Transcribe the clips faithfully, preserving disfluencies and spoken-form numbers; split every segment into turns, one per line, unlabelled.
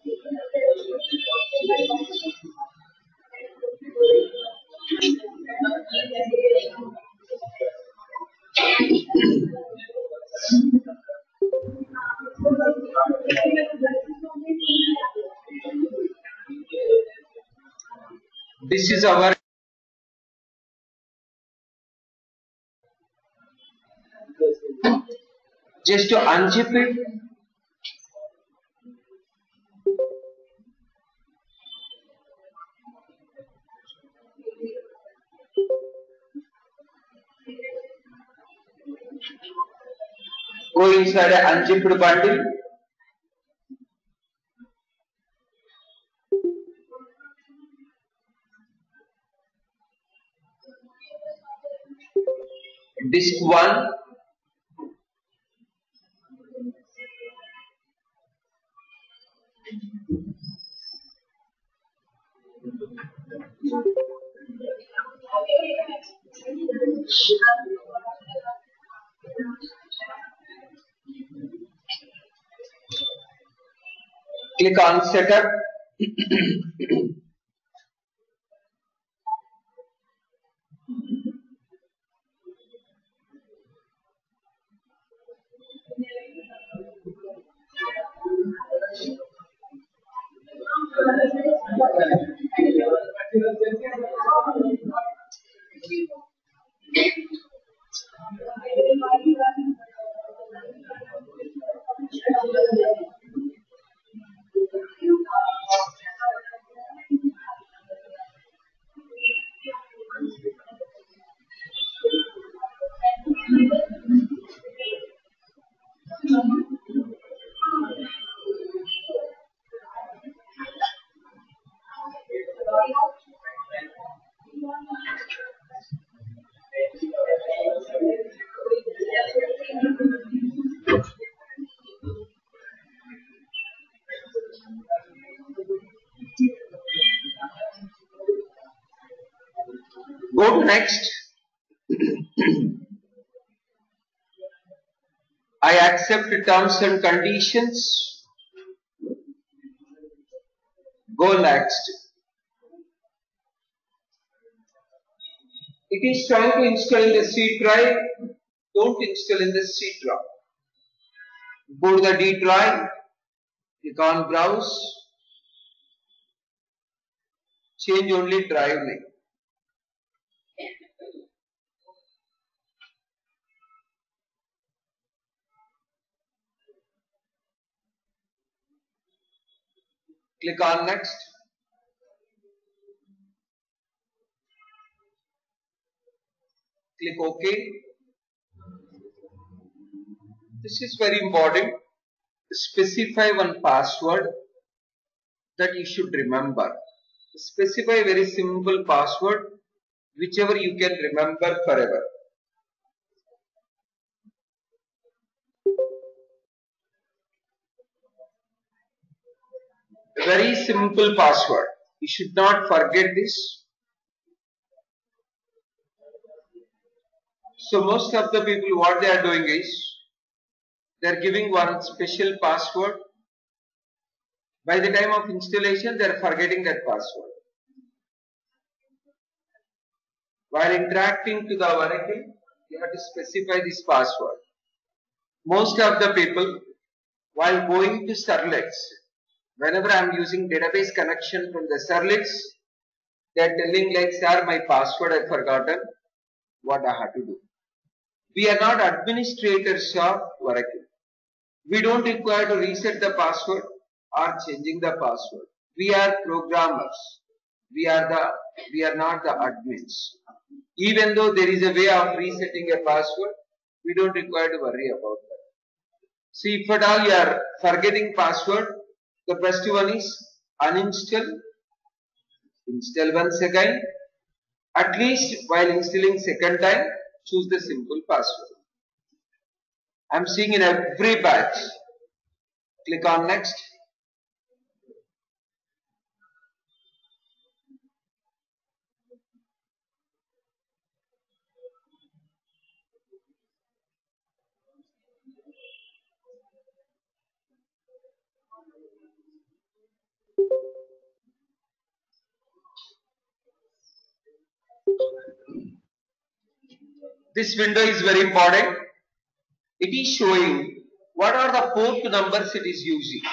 This is our just to unzip it. Go inside an unzipped bundle. Disk one. Click on setup. Go to next. I accept the terms and conditions. Go next. It is trying to install in the C drive. Don't install in the C drive. Go to the D drive. Click on browse. Change only drive name. Click on next. Click OK. This is very important. Specify one password that you should remember. Specify very simple password whichever you can remember forever. A very simple password. You should not forget this. So most of the people, what they are doing is they are giving one special password. By the time of installation, they are forgetting that password. While interacting to the Oracle, you have to specify this password. Most of the people, while going to Serlex, whenever I am using database connection from the Serlex, they are telling like, sir, my password I have forgotten. What I have to do? We are not administrators of Oracle. We don't require to reset the password or changing the password. We are programmers. We are the we are not the admins. Even though there is a way of resetting a password, we don't require to worry about that. See, if at all you are forgetting password, the best one is uninstall, install once again. At least while installing second time, choose the simple password. I am seeing in every batch. Click on next. This window is very important. It is showing what are the port numbers it is using.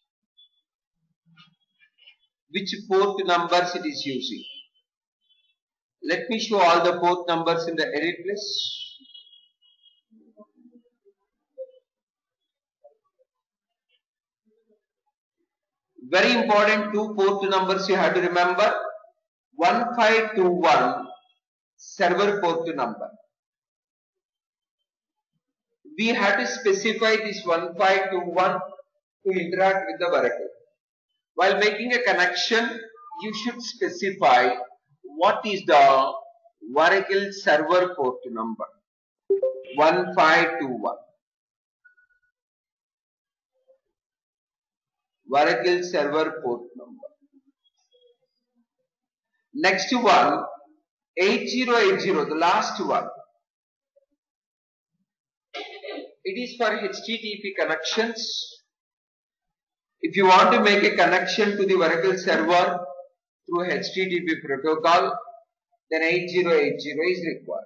Which port numbers it is using. Let me show all the port numbers in the edit list. Very important two port numbers you have to remember. one five two one server port number. We have to specify this one five two one to interact with the Oracle. While making a connection, you should specify what is the Oracle server port number. one five two one. Oracle server port number. Next one, eight zero eight zero, the last one. It is for H T T P connections. If you want to make a connection to the Oracle server through H T T P protocol, then eight zero eight zero is required.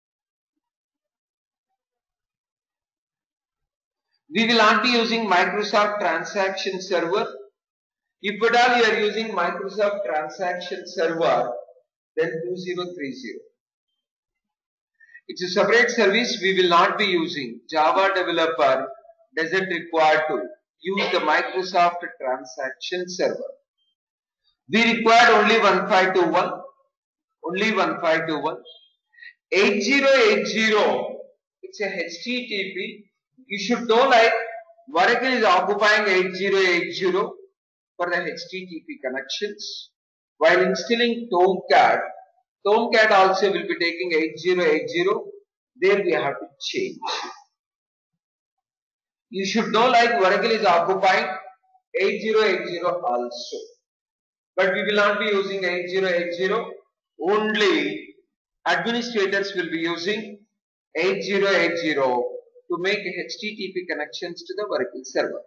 We will not be using Microsoft Transaction Server. If at all you are using Microsoft Transaction Server, then two zero three zero. It's a separate service. We will not be using. Java developer doesn't require to use the Microsoft Transaction Server. We require only one five two one. Only one five two one. eight zero eight zero. It's a H T T P. You should know like Oracle is occupying eight zero eight zero for the H T T P connections. While installing Tomcat, Tomcat also will be taking eight zero eight zero. There we have to change. You should know like Oracle is occupying eight zero eight zero also. But we will not be using eight zero eight zero. Only administrators will be using eight zero eight zero to make H T T P connections to the Oracle server.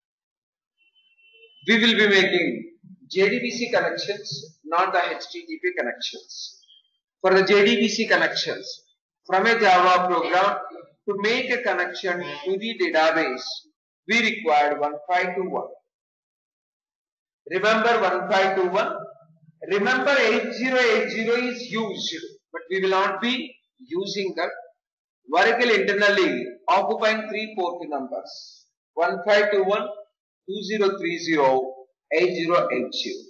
We will be making J D B C connections, not the H T T P connections. For the J D B C connections, from a Java program to make a connection to the database, we required one five two one. Remember one five two one? Remember eight zero eight zero is used, but we will not be using that. Oracle internally occupying three port numbers, one five two one, two zero three zero, eight zero eight zero.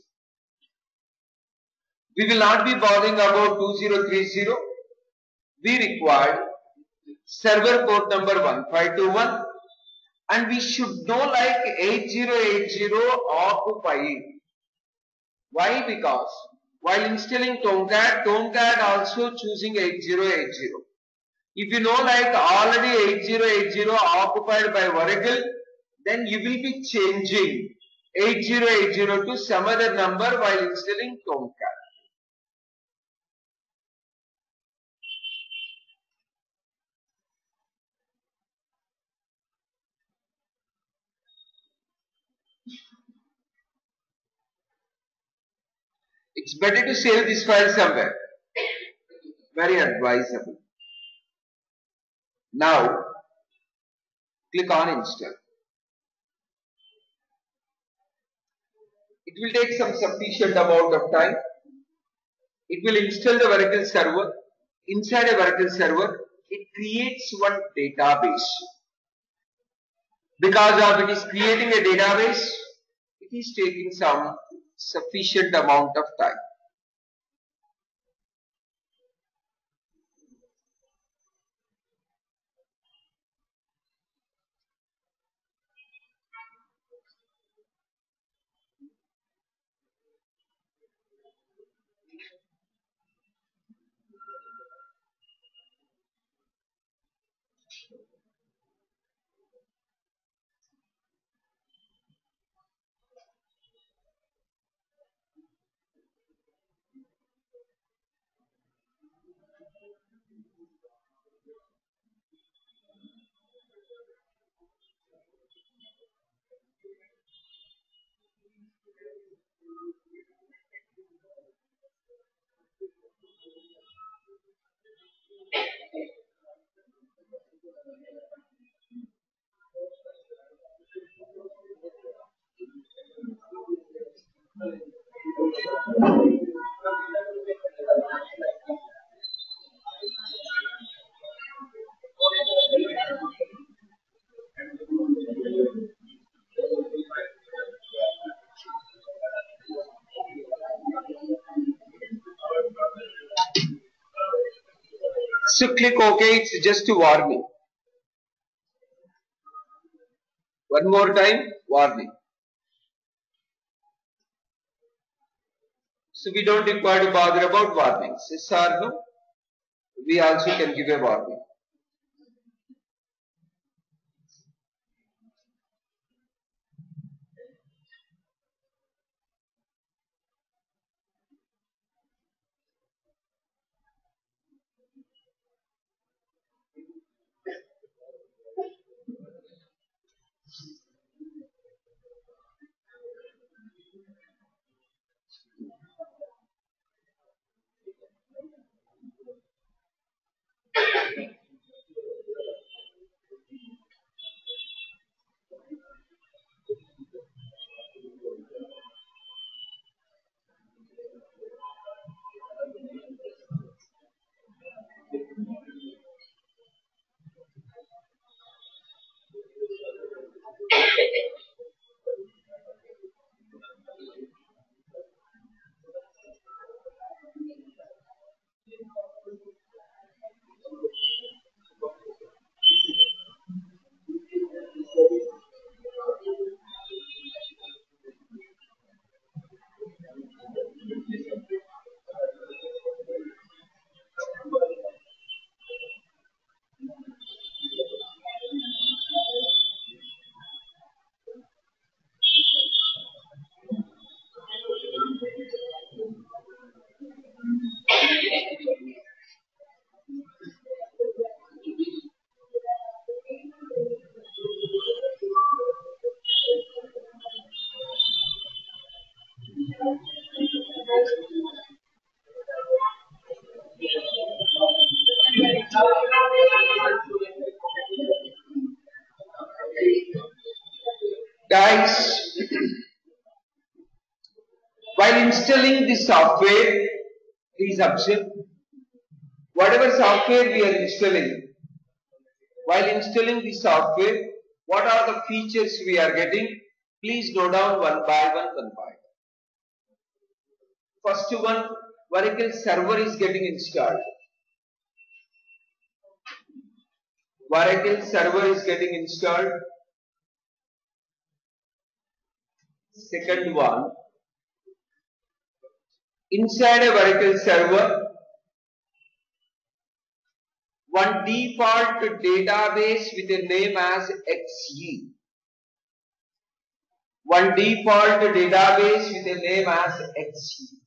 We will not be bothering about two zero three zero. We required server port number one five two one, and we should know like eight zero eight zero occupying. Why? Because while installing Tomcat, Tomcat also choosing eight zero eight zero. If you know like already eight zero eight zero occupied by Oracle, then you will be changing eight zero eight zero to some other number while installing Tomcat. It's better to save this file somewhere. Very advisable. Now, click on install. It will take some sufficient amount of time. It will install the Oracle server. Inside a Oracle server, it creates one database. Because of it is creating a database, it is taking some sufficient amount of time. So click OK, it's just to warning. One more time, warning. So we don't require to bother about warnings. Yes or no? We also can give a warning. Guys, while installing the software, please observe, whatever software we are installing, while installing the software, what are the features we are getting? Please note down one by one, one by one. First one, Oracle server is getting installed. Oracle server is getting installed. Second one, inside a Oracle server, one default database with a name as X E. One default database with a name as X E.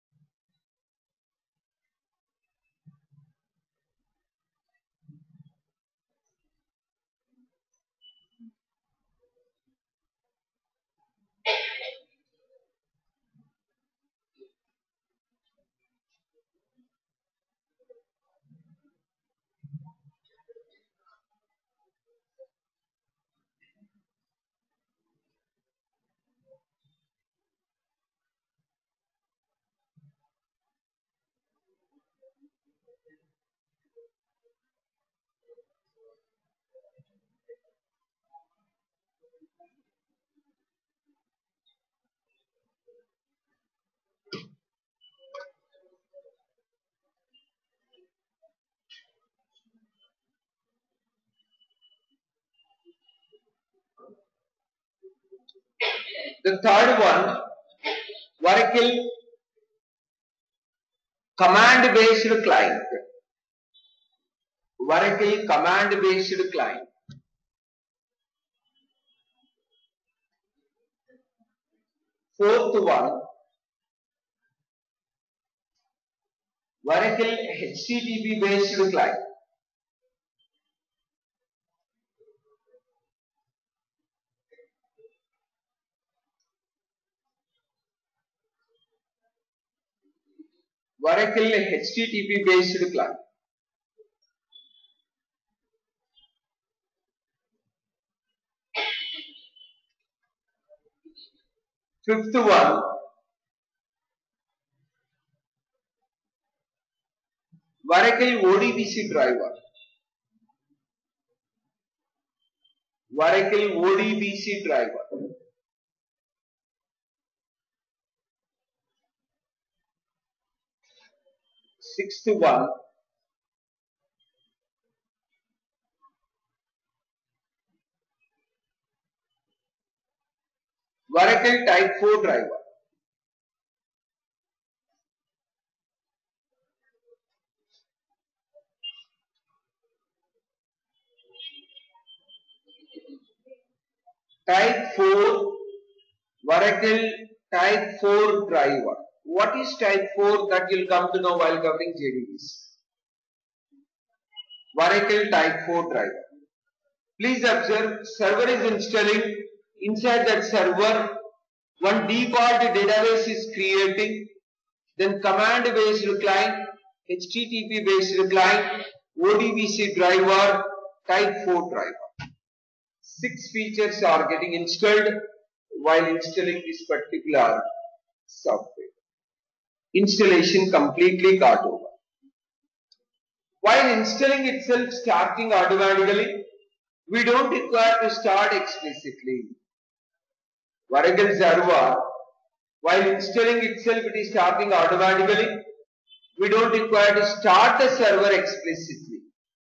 The third one, Oracle command-based client. Oracle command-based client. Fourth one, Oracle H T T P-based client. Oracle H T T P based client. Fifth one, Oracle O D B C driver. Oracle O D B C driver. Sixth one, Oracle Type four driver. Type four, Oracle Type four driver. What is Type four? That you'll come to know while covering J D Bs. Oracle Type four driver. Please observe, server is installing. Inside that server, one default database is creating. Then command based client, H T T P based client, O D B C driver, Type four driver. Six features are getting installed while installing this particular software. Installation completely got over. While installing itself starting automatically, we don't require to start explicitly. Oracle server, while installing itself it is starting automatically, we don't require to start the server explicitly.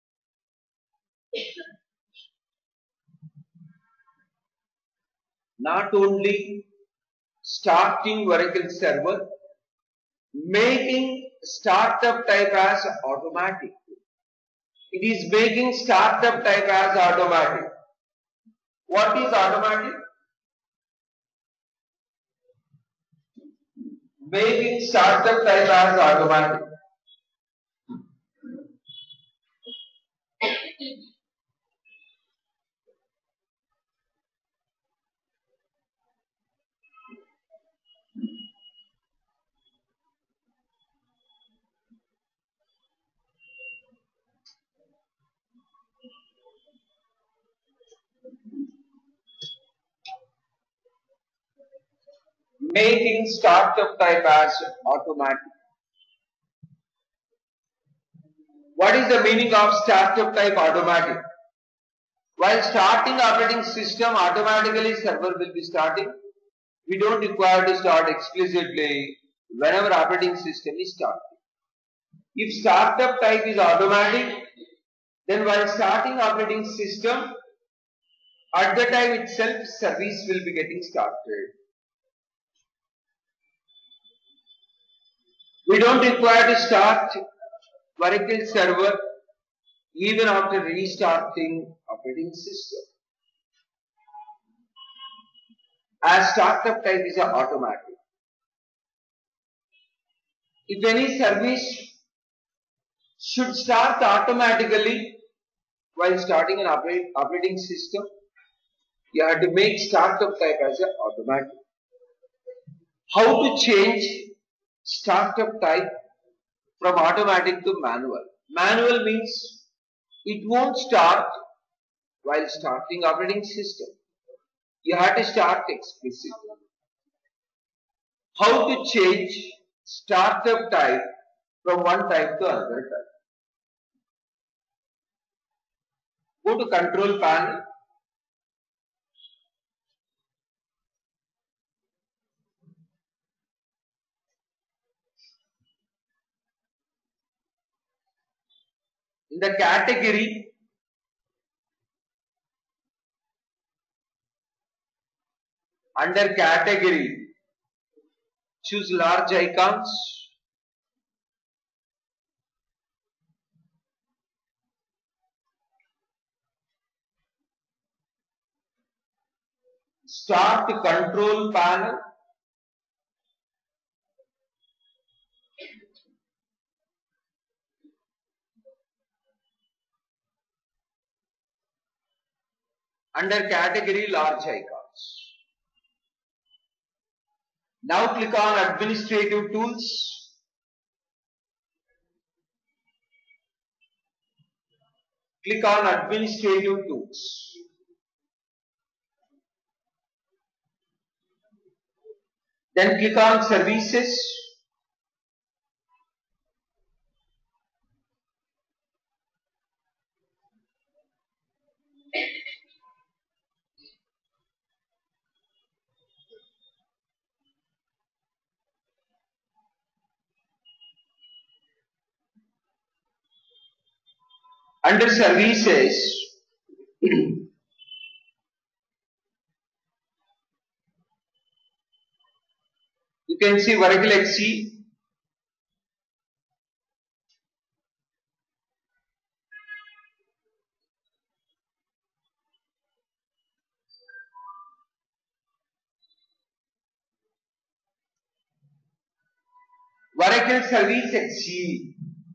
Not only starting Oracle server, making startup type as automatic. It is making startup type as automatic. What is automatic? Making startup type as automatic. Making startup type as automatic. What is the meaning of startup type automatic? While starting operating system, automatically server will be starting. We don't require to start explicitly whenever operating system is starting. If startup type is automatic, then while starting operating system, at the time itself service will be getting started. We don't require to start Oracle server even after restarting operating system. As startup type is automatic. If any service should start automatically while starting an operating system, you have to make startup type as an automatic. How to change startup type from automatic to manual? Manual means it won't start while starting operating system. You have to start explicitly. How to change startup type from one type to another type? Go to control panel. In the category, under category, choose large icons. Start control panel. Under category, large icons. Now click on administrative tools. Click on Administrative Tools. Then click on Services. Under Services, you can see Oracle X C. Oracle Service X C.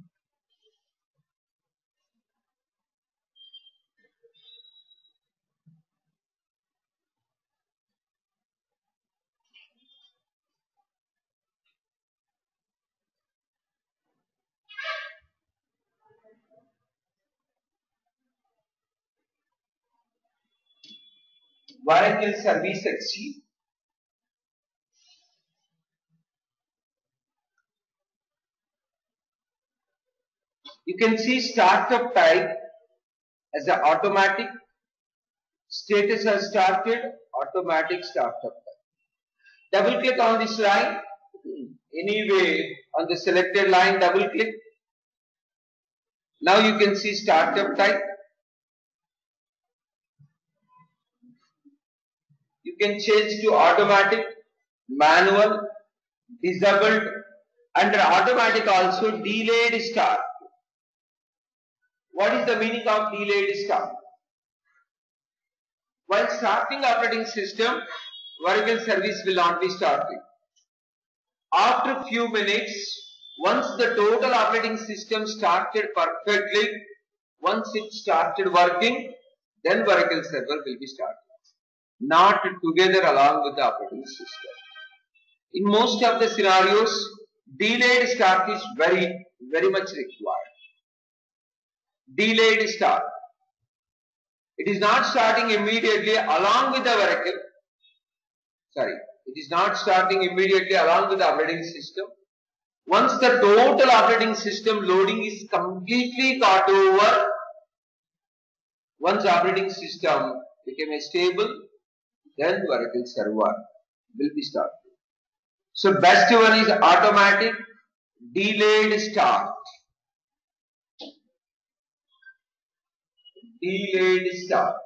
Oracle Service X C. You can see startup type as an automatic, status has started, automatic startup type. Double click on this line, anyway on the selected line double click. Now you can see startup type. You can change to automatic, manual, disabled. Under automatic also delayed start. What is the meaning of delayed start? While starting operating system, Oracle service will not be starting. After few minutes, once the total operating system started perfectly, once it started working, then Oracle server will be started. Not together along with the operating system. In most of the scenarios, delayed start is very, very much required. Delayed start. It is not starting immediately along with the Oracle. Sorry, it is not starting immediately along with the operating system. Once the total operating system loading is completely got over, once operating system became stable, then Oracle server will be started. So best one is automatic delayed start. Delayed start.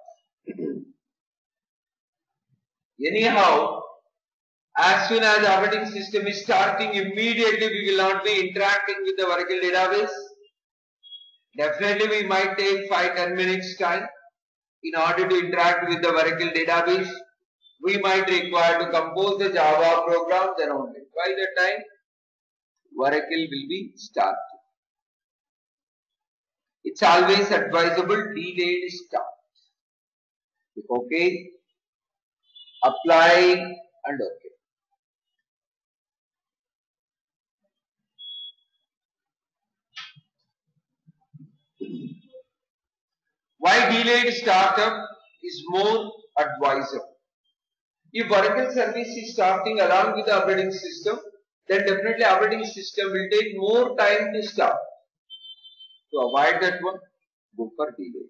Anyhow, as soon as operating system is starting, immediately we will not be interacting with the Oracle database. Definitely we might take five to ten minutes time in order to interact with the Oracle database. We might require to compose the Java program, then only. By that time, Oracle will be started. It's always advisable delayed start. Okay, apply and okay. Why delayed startup is more advisable? If Oracle service is starting along with the operating system, then definitely operating system will take more time to start. To avoid that one, go for delay.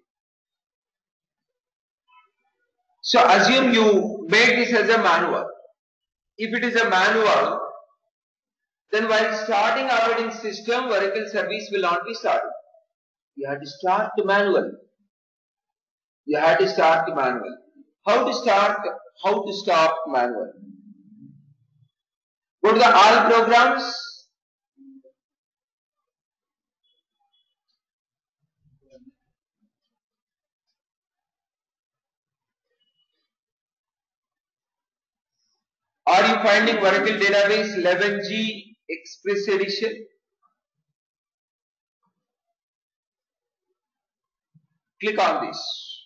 So assume you make this as a manual. If it is a manual, then while starting operating system, Oracle service will not be started. You have to start manually. You have to start manually. How to start? How to stop manually? Go to the all programs. Are you finding Oracle database eleven G Express Edition? Click on this.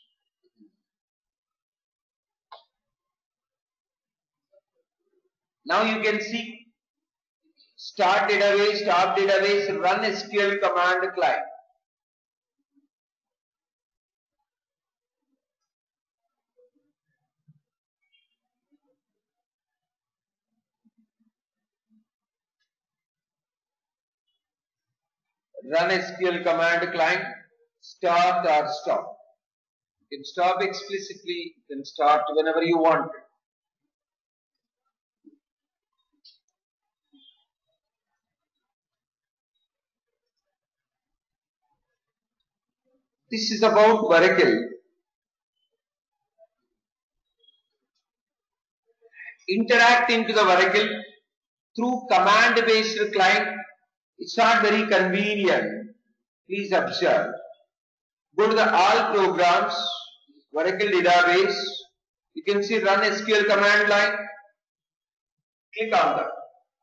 Now you can see start database, stop database, run S Q L command client. Run S Q L command client, start or stop. You can stop explicitly, you can start whenever you want. This is about Oracle. Interacting to the Oracle through command-based client, it's not very convenient. Please observe. Go to the all programs, Oracle database. You can see run S Q L command line. Click on that.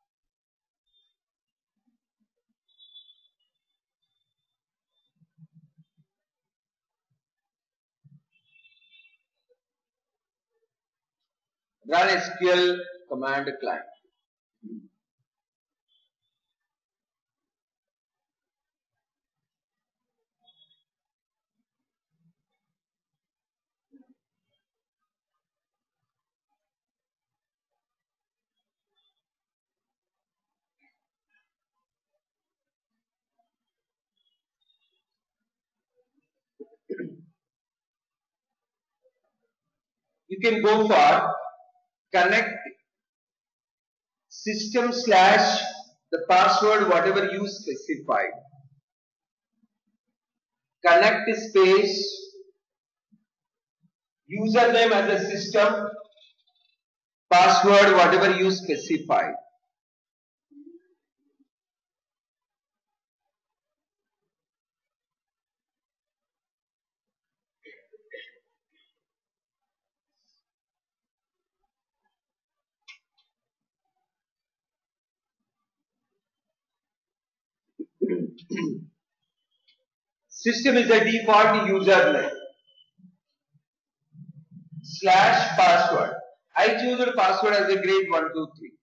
Run S Q L command client. You can go for connect system slash the password whatever you specified. Connect space username as a system, password whatever you specified. System is a default username slash password. I choose the password as a grade one two three.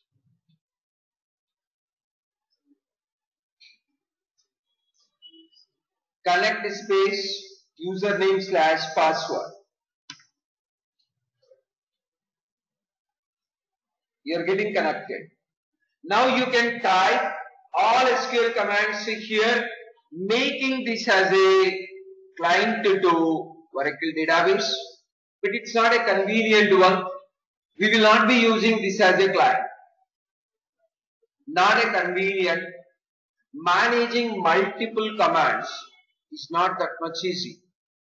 Connect space username slash password. You are getting connected. Now you can type all S Q L commands here, making this as a client to Oracle database, but it's not a convenient one. We will not be using this as a client. Not a convenient. Managing multiple commands is not that much easy.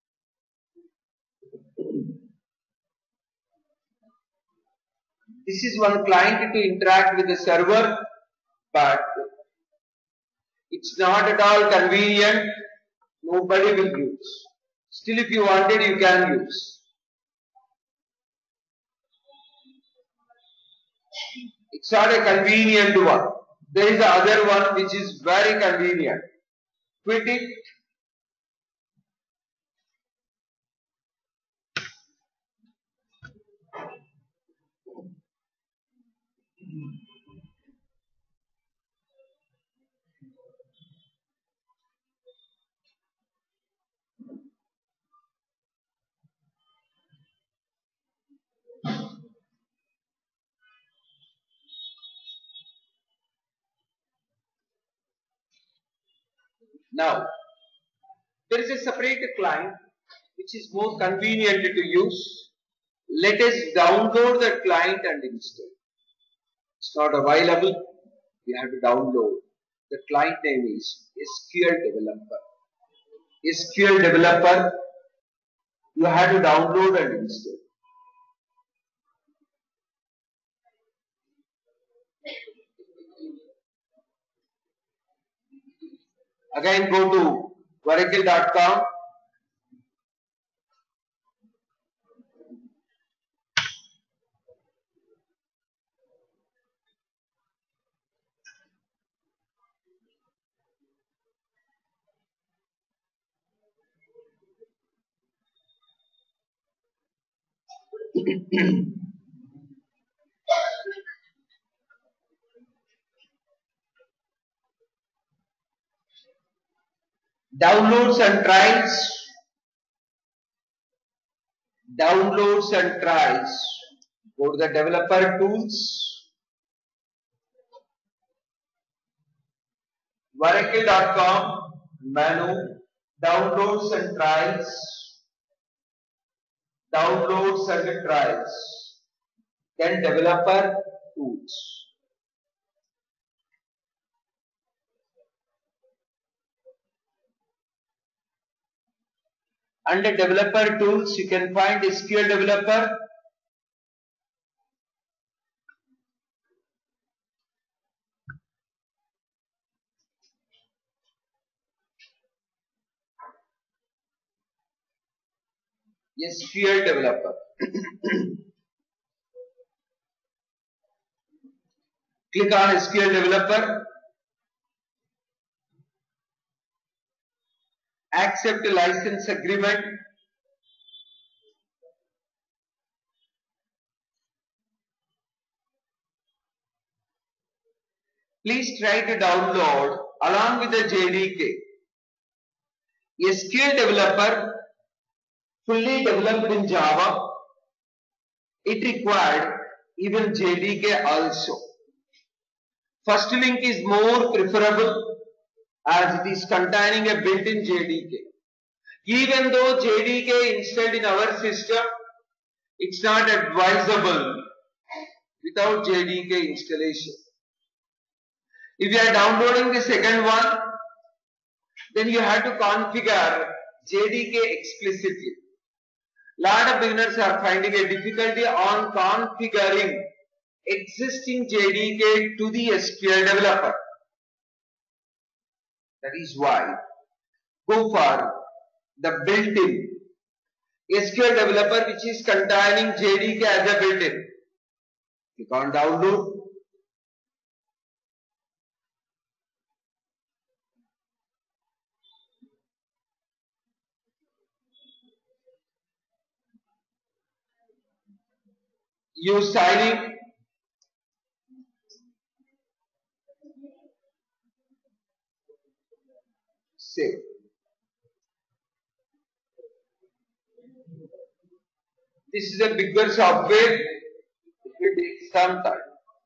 This is one client to interact with the server, but it's not at all convenient. Nobody will use. Still, if you wanted, you can use. It's not a convenient one. There is the other one which is very convenient. Quit it. Now, there is a separate client which is more convenient to use. Let us download that client and install. It's not available. We have to download. The client name is S Q L Developer. S Q L Developer. You have to download and install. Again, go to Oracle dot com. Downloads and trials. Downloads and trials. Go to the developer tools. Oracle dot com, menu, downloads and trials, downloads and trials, then developer tools. Under developer tools, you can find S Q L developer, S Q L developer. Click on S Q L developer, accept license agreement, please try to download along with the J D K. S Q L developer fully developed in Java, it required even J D K also. First link is more preferable as it is containing a built-in J D K. Even though J D K installed in our system, it's not advisable without J D K installation. If you are downloading the second one, then you have to configure J D K explicitly. Lot of beginners are finding a difficulty on configuring existing J D K to the S Q L developer. That is why go for the built-in S Q L developer which is containing J D K as a built-in. Click on download. Use signing. Save. This is a bigger software. It will take some time.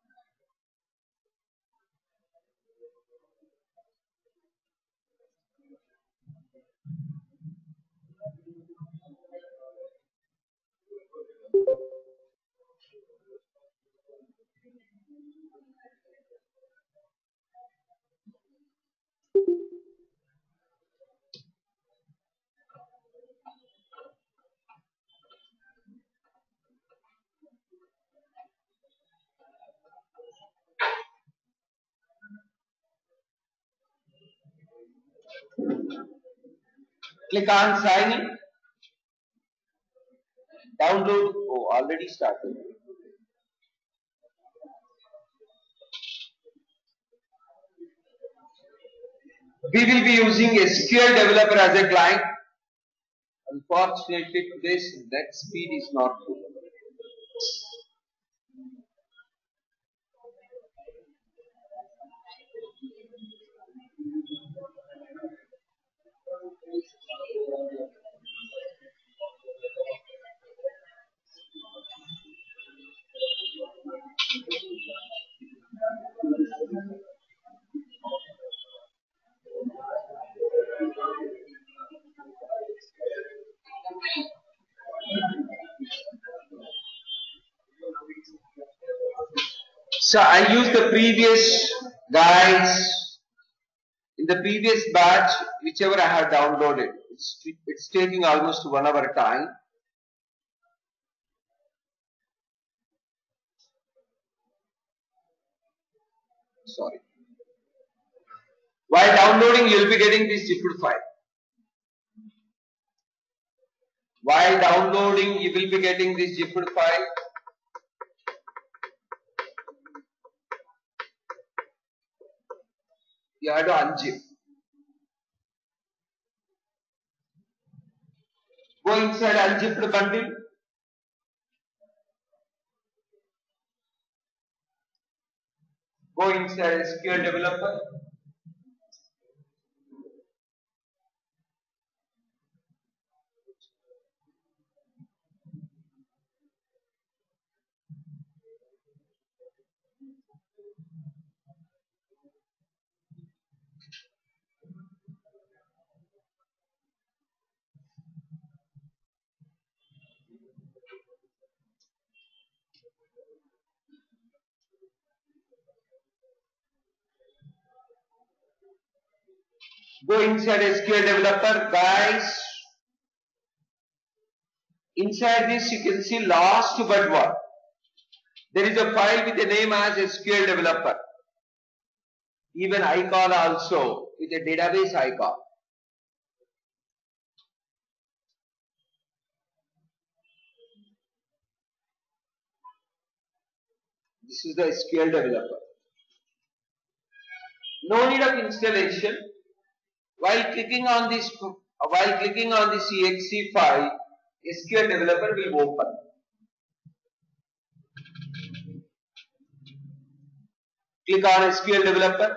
Click on sign in. Download. Oh, already started. We will be using S Q L developer as a client. Unfortunately, today's net speed is not good. So I used the previous guides in the previous batch, whichever I have downloaded. It's, it's taking almost one hour time. Sorry. While downloading, you will be getting this zipped file. While downloading, you will be getting this zipped file. You have to unzip. Go inside unzipped bundle. Go inside S Q L developer. Go inside S Q L developer, guys. Inside this you can see last but one. There is a file with the name as S Q L developer. Even icon also with a database icon. This is the S Q L developer. No need of installation. While clicking on this, while clicking on this E X E file, S Q L developer will open. Click on S Q L developer.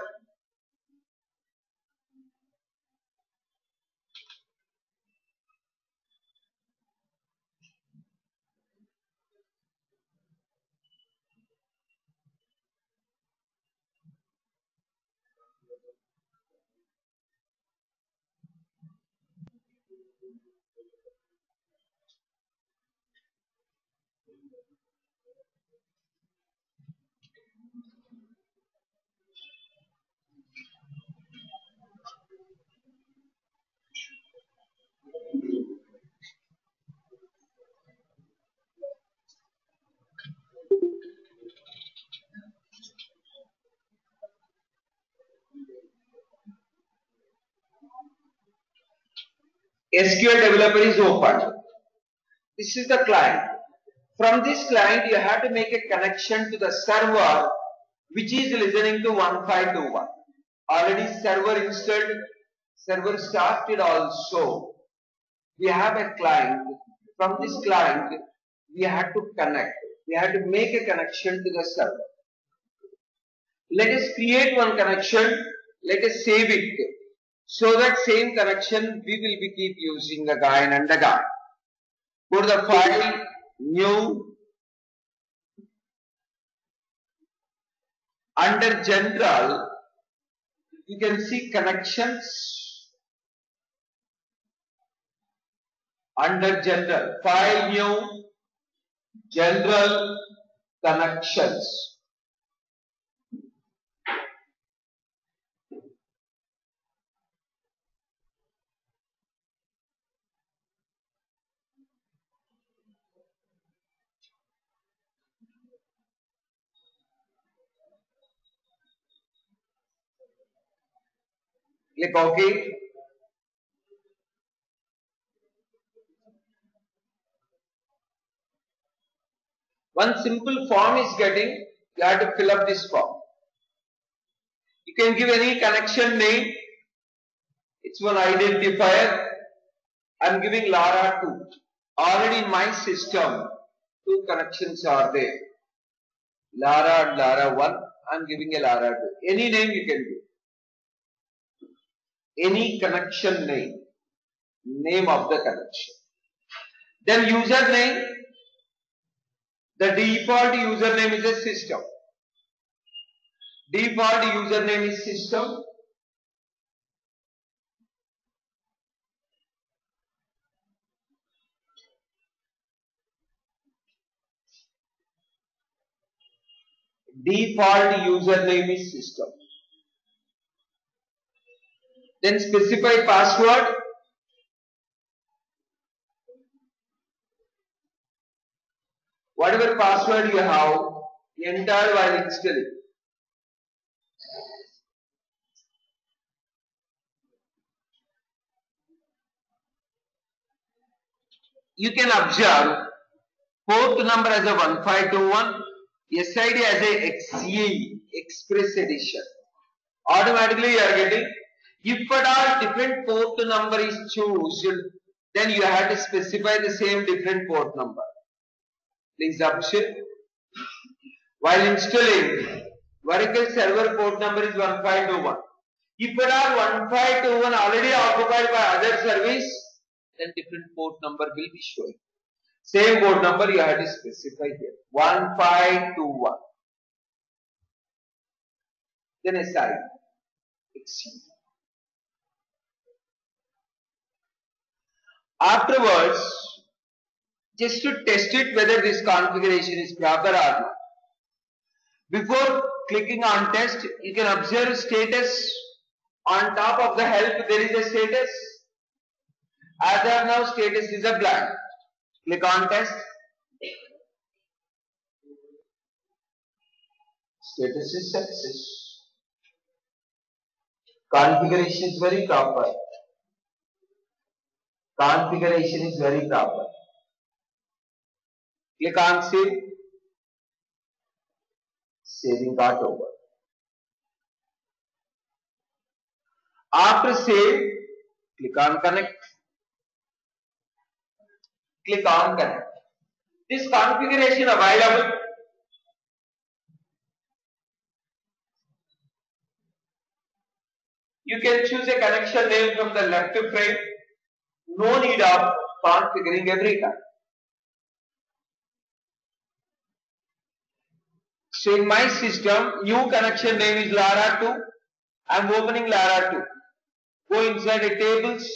S Q L developer is open. This is the client. From this client, you have to make a connection to the server which is listening to one five two one. Already server installed, server started also. We have a client. From this client, we have to connect. We have to make a connection to the server. Let us create one connection. Let us save it. So that same connection we will be keep using again and again. Go to the file, new, under general, you can see connections. Under general, file, new, general, connections. Click OK. One simple form is getting, you have to fill up this form. You can give any connection name. It's one identifier. I am giving Lara two. Already in my system, two connections are there. Lara and Lara one. I am giving a Lara two. Any name you can give. Any connection name, name of the connection. Then username, the default username is a system. Default username is system. Default username is system. Then specify password. Whatever password you have, enter while installing. You can observe port number as a one five two one, S I D as a X C E, Express Edition. Automatically you are getting. If at all different port number is chosen, then you have to specify the same different port number. Please observe. While installing, Oracle server port number is one five two one. If at all one five two one already occupied by other service, then different port number will be showing. Same port number you have to specify here. one five two one. Then S I D. Afterwards, just to test it whether this configuration is proper or not. Before clicking on test, you can observe status On top of the help, there is a status. As of now, status is a blank. Click on test. Status is success. Configuration is very proper. Configuration is very proper. Click on save. Saving got over. After save, click on connect. Click on connect. This configuration available. You can choose a connection name from the left frame. No need of configuring every time. So in my system, new connection name is Lara two. I am opening Lara two. Go inside the tables.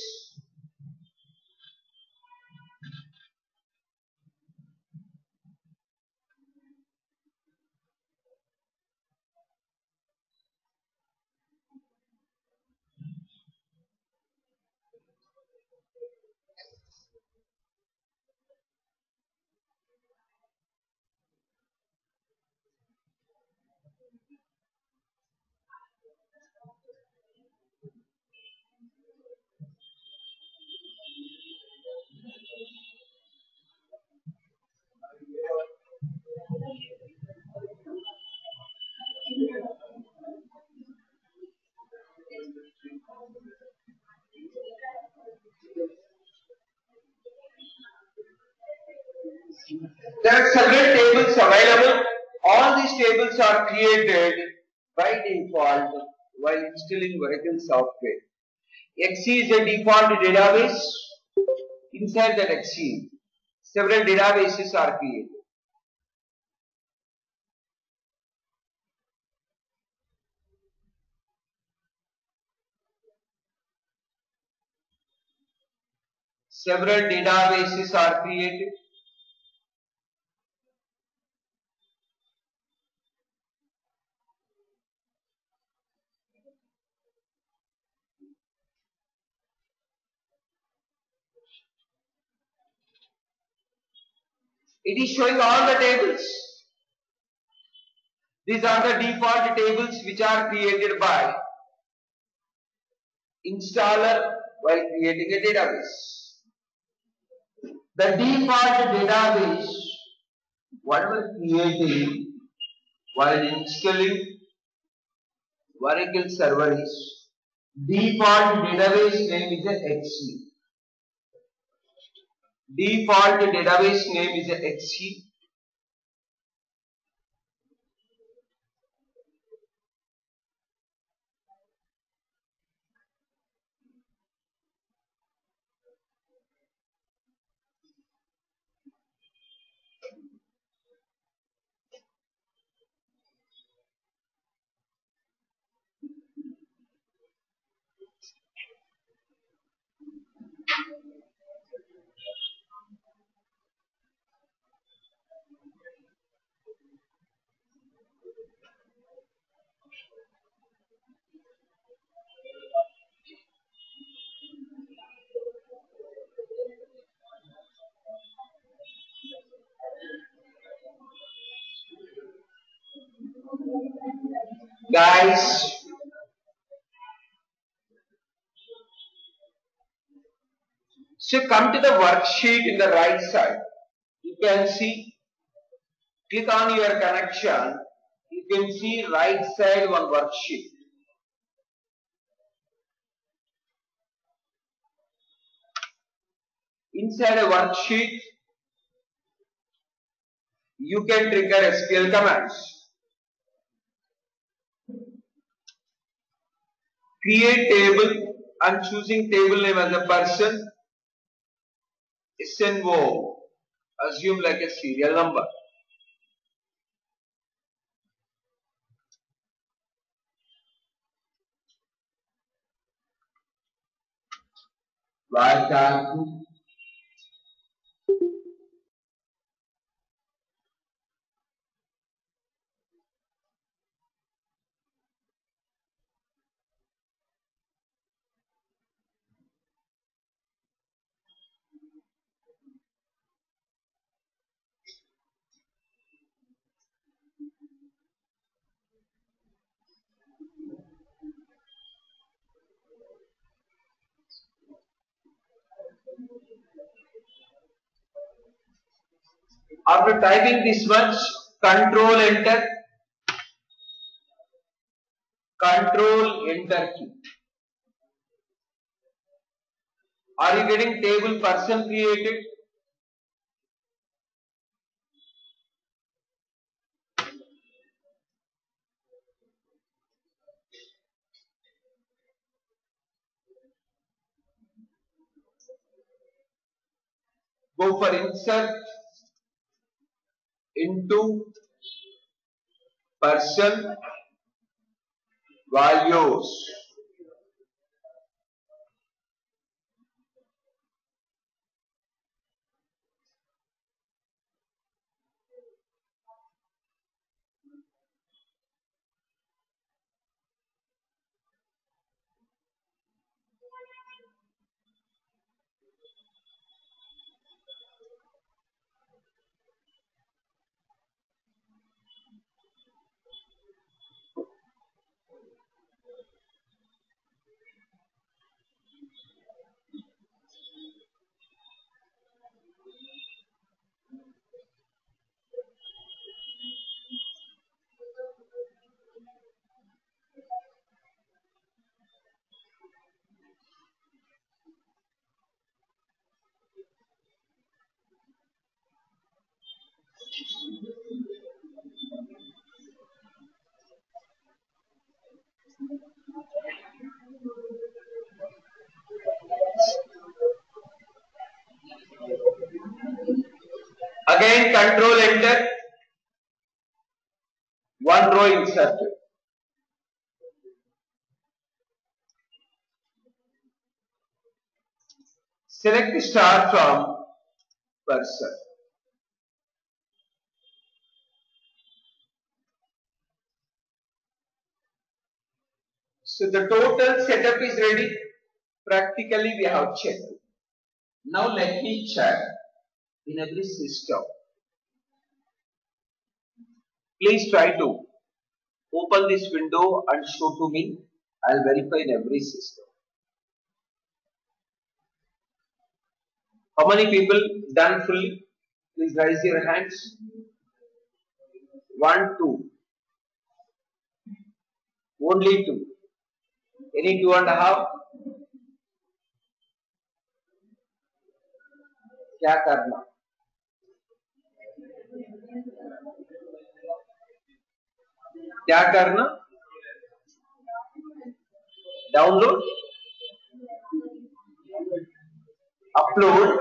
There are several tables available. All these tables are created by default while installing Oracle software. X C is a default database. Inside that X C, several databases are created. Several databases are created. It is showing all the tables. These are the default tables which are created by installer while creating a database. The default database, whatever created while installing Oracle server is default database name is a X C. Default database name is a X C. Guys, so come to the worksheet in the right side. You can see, click on your connection. You can see right side one worksheet. Inside a worksheet, you can trigger S Q L commands. Create table. I'm choosing table name as a person. S N O. Assume like a serial number. var char two. After typing this much, control enter, control enter key. Are you getting table person created? Go for insert into person values. Again control enter, one row inserted. Select the star from person. So the total setup is ready. Practically we have checked. Now let me check in every system. Please try to open this window and show to me. I'll verify in every system. How many people done fully? Please raise your hands. One, two. Only two. Any two and a half? क्या करना? क्या करना? Download, upload,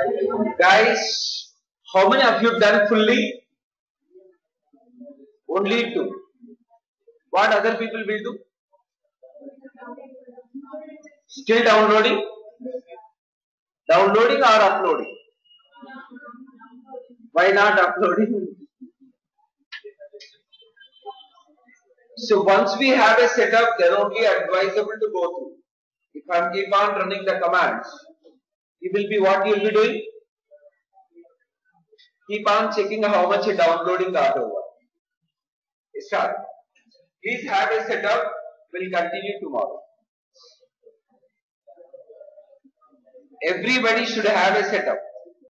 Guys, how many of you done fully? Only two. What other people will do? Still downloading? Downloading or uploading? Why not uploading? So once we have a setup, then only advisable to go through. If I keep on running the commands, it will be what you will be doing? Keep on checking how much downloading got over. Start. Please have a setup. We'll continue tomorrow. Everybody should have a setup.